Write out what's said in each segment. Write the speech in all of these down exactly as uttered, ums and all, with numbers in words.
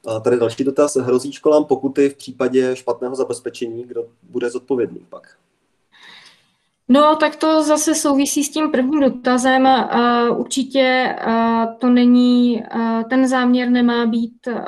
A tady další dotaz. Hrozí školám pokuty v případě špatného zabezpečení? Kdo bude zodpovědný pak? No, tak to zase souvisí s tím prvním dotazem. Uh, určitě uh, to není, uh, ten záměr nemá být uh,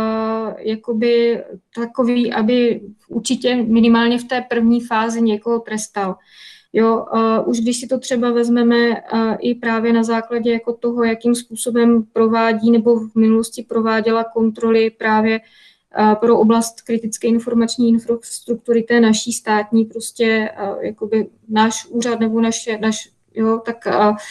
jakoby takový, aby určitě minimálně v té první fázi někoho trestal. Jo, uh, už když si to třeba vezmeme uh, i právě na základě jako toho, jakým způsobem provádí nebo v minulosti prováděla kontroly právě pro oblast kritické informační infrastruktury té naší státní, prostě jakoby náš úřad nebo naše, naš, jo, tak a, a,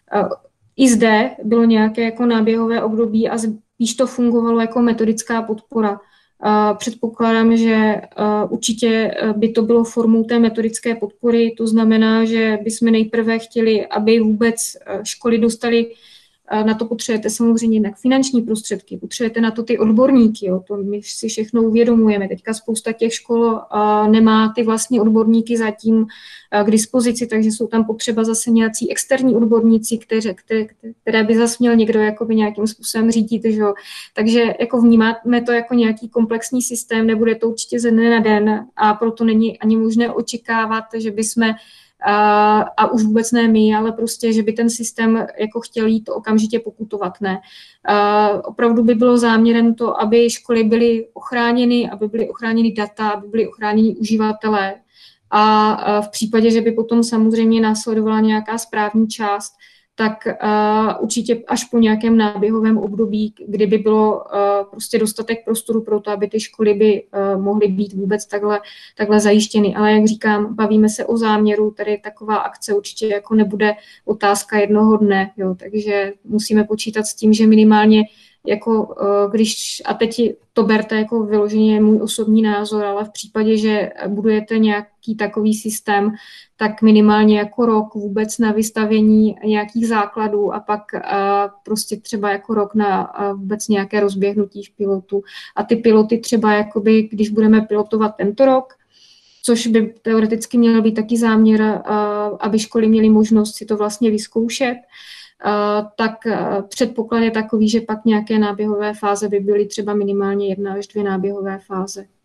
i zde bylo nějaké jako náběhové období a spíš to fungovalo jako metodická podpora. A předpokládám, že určitě by to bylo formou té metodické podpory, to znamená, že bychom nejprve chtěli, aby vůbec školy dostaly. Na to potřebujete samozřejmě jinak finanční prostředky, potřebujete na to ty odborníky, jo, to my si všechno uvědomujeme. Teďka spousta těch škol a, nemá ty vlastní odborníky zatím a, k dispozici, takže jsou tam potřeba zase nějací externí odborníci, které, které, které by zase měl někdo jakoby nějakým způsobem řídit. Že jo. Takže jako vnímáme to jako nějaký komplexní systém, nebude to určitě ze dne na den a proto není ani možné očekávat, že bychom A, a už vůbec ne my, ale prostě, že by ten systém jako chtěl jít okamžitě pokutovat, ne. A opravdu by bylo záměrem to, aby školy byly ochráněny, aby byly ochráněny data, aby byly ochráněni uživatelé a, a v případě, že by potom samozřejmě následovala nějaká správní část, tak uh, určitě až po nějakém náběhovém období, kdyby bylo uh, prostě dostatek prostoru pro to, aby ty školy by uh, mohly být vůbec takhle, takhle zajištěny. Ale jak říkám, bavíme se o záměru, tady taková akce určitě jako nebude otázka jednoho dne, jo, takže musíme počítat s tím, že minimálně jako když, a teď to berte jako vyloženě můj osobní názor, ale v případě, že budujete nějaký takový systém, tak minimálně jako rok vůbec na vystavění nějakých základů a pak prostě třeba jako rok na vůbec nějaké rozběhnutí v pilotu. A ty piloty třeba jakoby, když budeme pilotovat tento rok, což by teoreticky měl být taky záměr, aby školy měly možnost si to vlastně vyzkoušet, Uh, tak uh, předpoklad je takový, že pak nějaké náběhové fáze by byly třeba minimálně jedna až dvě náběhové fáze.